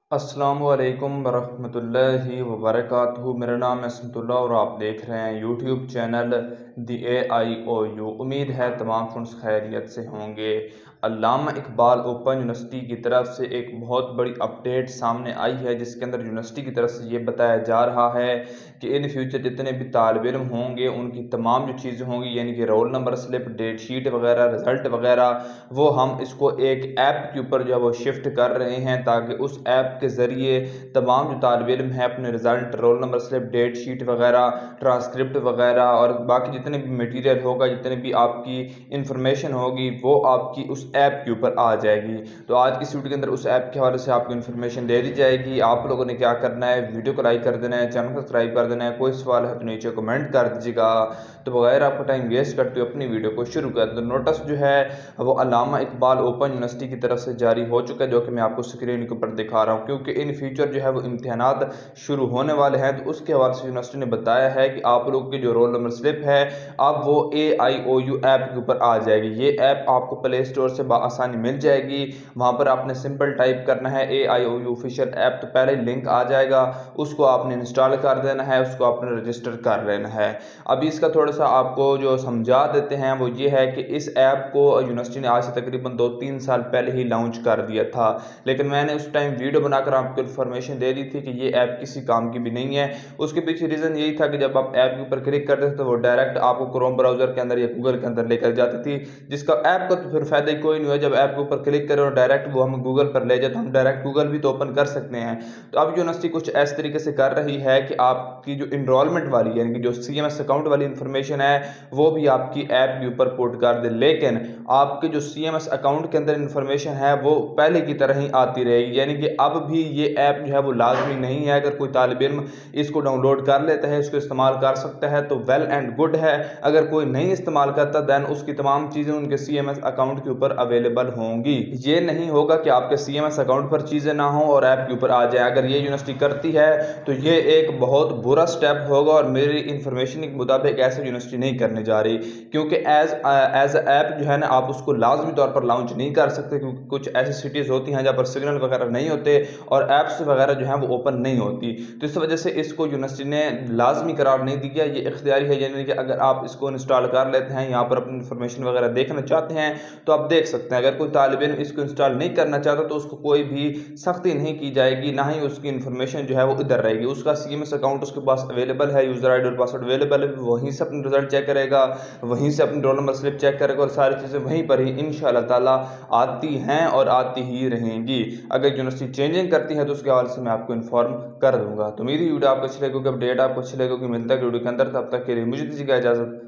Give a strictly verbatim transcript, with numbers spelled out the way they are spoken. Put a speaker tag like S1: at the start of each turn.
S1: अस्सलामु अलैकुम वरहमतुल्लाहि वबरकातुहू। मेरा नाम है असमतुल्लाह और आप देख रहे हैं YouTube channel the A I O U. उम्मीद है तमाम फ्रेंड्स खैरियत से होंगे। अल्लामा इकबाल ओपन यूनिवर्सिटी की तरफ से एक बहुत बड़ी अपडेट सामने आई है, जिसके अंदर यूनिवर्सिटी की तरफ से ये बताया जा रहा है कि इन फ्यूचर जितने भी तालिब इल्म होंगे उनकी तमाम जो चीज़ें होंगी, यानी कि roll number slip, date sheet वगैरह, रिज़ल्ट वगैरह, वो हम इसको एक ऐप के ऊपर जो है वो शिफ्ट कर रहे हैं, ताकि उस ऐप के ज़रिए तमाम जो तालिब इल्म है अपने result, roll number slip, date sheet वगैरह, ट्रांसक्रिप्ट वगैरह और बाकी जितने भी मटेरियल होगा, जितने भी आपकी इंफॉर्मेशन होगी, वो आपकी उस ऐप के ऊपर आ जाएगी। तो आज की वीडियो के अंदर उस ऐप के हवाले से आपको इन्फॉर्मेशन दे दी जाएगी। आप लोगों ने क्या करना है, वीडियो को लाइक कर देना है, चैनल को सब्सक्राइब कर देना है। कोई सवाल है तो नीचे कमेंट कर दीजिएगा। तो बगैर आपको टाइम वेस्ट करते हुए अपनी वीडियो को शुरू कर दो। नोटिस जो है वो अल्लामा इकबाल ओपन यूनिवर्सिटी की तरफ से जारी हो चुका है, जो कि मैं आपको स्क्रीन के ऊपर दिखा रहा हूँ, क्योंकि इन फ्यूचर जो है वो इम्तिहानात शुरू होने वाले हैं। तो उसके हवाले से यूनिवर्सिटी ने बताया है कि आप लोग की जो रोल नंबर स्लिप है अब वो ए आई ओ यू ऐप के ऊपर आ जाएगी। ये ऐप आपको प्ले स्टोर से आसानी मिल जाएगी। वहाँ पर आपने सिंपल टाइप करना है A I O U official app, तो पहले लिंक आ जाएगा, उसको आपने इंस्टॉल कर देना है, उसको आपने रजिस्टर कर लेना है। अभी इसका थोड़ा सा आपको जो समझा देते हैं वो ये है कि इस ऐप को यूनिवर्सिटी ने आज से तकरीबन दो तीन साल पहले ही लॉन्च कर दिया था, लेकिन मैंने उस टाइम वीडियो बनाकर आपको इन्फॉर्मेशन दे दी थी कि ये ऐप किसी काम की भी नहीं है। उसके पीछे रीज़न यही था कि जब आप ऐप के ऊपर क्लिक करते थे तो वो डायरेक्ट आपको क्रोम ब्राउज़र के अंदर या गूगल के अंदर लेकर जाती थी, जिसका ऐप का तो फिर फायदा ही कोई नहीं हुआ। जब ऐप के ऊपर क्लिक करें और डायरेक्ट वो हम गूगल पर ले जाए तो हम डायरेक्ट गूगल भी तो ओपन कर सकते हैं। तो अब यूनिवर्सिटी कुछ इस तरीके से कर रही है कि आपकी जो इनरोलमेंट वाली यानी कि जो सी एम एस अकाउंट वाली इंफॉर्मेशन है वो भी आपकी ऐप के ऊपर पुट कर दे, लेकिन आपके जो सी एम एस अकाउंट के अंदर इंफॉर्मेशन है वो पहले की तरह ही आती रहेगी। यानी कि अब भी ये ऐप जो है वो लाजमी नहीं है। अगर कोई तालिब इल्म इसको डाउनलोड कर लेता है, इसको इस्तेमाल कर सकता है तो वेल एंड गुड है। अगर कोई नहीं इस्तेमाल करता दैन उसकी तमाम चीज़ें उनके सी एम एस अकाउंट के ऊपर अवेलेबल होंगी। ये नहीं होगा कि आपके सी एम एस अकाउंट पर चीज़ें ना हो और ऐप के ऊपर आ जाए। अगर ये यूनिवर्सिटी करती है तो ये एक बहुत बुरा स्टेप होगा और मेरी इंफॉर्मेशन के मुताबिक ऐसे यूनिवर्सिटी नहीं करने जा रही, क्योंकि एज एज ऐप जो है ना आप उसको लाजमी तौर पर लॉन्च नहीं कर सकते, क्योंकि कुछ ऐसी सिटीज़ होती हैं जहाँ पर सिग्नल वगैरह नहीं होते और ऐप्स वगैरह जो है वो ओपन नहीं होती। तो इस वजह से इसको यूनिवर्सिटी ने लाजमी करार नहीं दिया, ये इख्तियारी है। यानी कि अगर आप इसको इंस्टॉल कर लेते हैं, यहाँ पर अपनी इंफॉर्मेशन वगैरह देखना चाहते हैं तो आप देख सकते हैं। अगर कोई तालिब इल्म इसको इंस्टॉल नहीं करना चाहता तो उसको कोई भी सख्ती नहीं की जाएगी, ना ही उसकी इंफॉर्मेशन जो है वो इधर रहेगी। उसका सी एम एस अकाउंट उसके पास अवेलेबल है, यूज़र आई डी और पासवर्ड अवेलेबल है, वहीं से अपने रिजल्ट चेक करेगा, वहीं से अपनी रोल नंबर स्लिप चेक करेगा और सारी चीज़ें वहीं पर ही इंशाअल्लाह ताला आती हैं और आती ही रहेंगी। अगर यूनिवर्सिटी चेंजिंग करती है तो उसके हवाले से मैं आपको इन्फॉर्म कर दूंगा। तो मेरी वीडियो आपको अच्छी लगेगी, अपडेट आपको अच्छी लगेगी, मिलता है वीडियो के अंदर। तब तक के लिए मुझे दीजिएगा इजाज़त।